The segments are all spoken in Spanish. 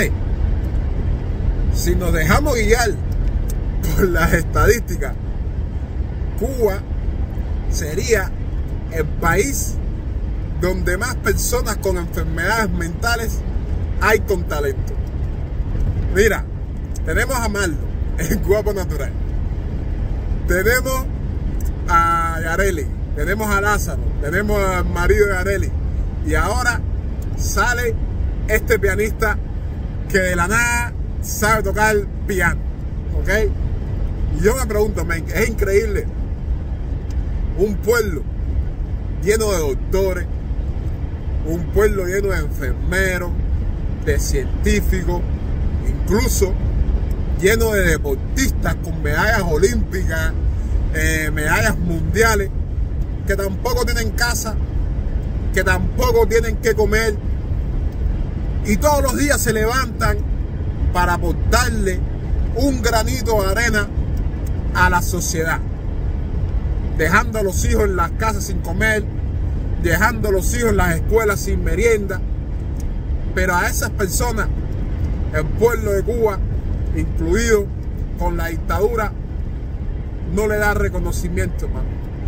Señores, si nos dejamos guiar por las estadísticas, Cuba sería el país donde más personas con enfermedades mentales hay con talento. Mira, tenemos a Marlo, el guapo natural. Tenemos a Yareli, tenemos a Lázaro, tenemos al marido de Yareli. Y ahora sale este pianista que de la nada sabe tocar piano, ¿ok? Y yo me pregunto, man, es increíble. Un pueblo lleno de doctores, un pueblo lleno de enfermeros, de científicos, incluso lleno de deportistas con medallas olímpicas, medallas mundiales, que tampoco tienen casa, que tampoco tienen que comer, y todos los días se levantan para aportarle un granito de arena a la sociedad, dejando a los hijos en las casas sin comer, dejando a los hijos en las escuelas sin merienda. Pero a esas personas, el pueblo de Cuba, incluido con la dictadura, no le da reconocimiento, hermano.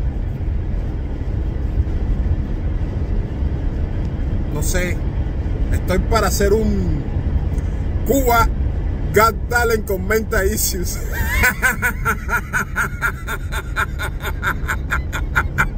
No sé, estoy para hacer un Cuba Got Talent con mental issues.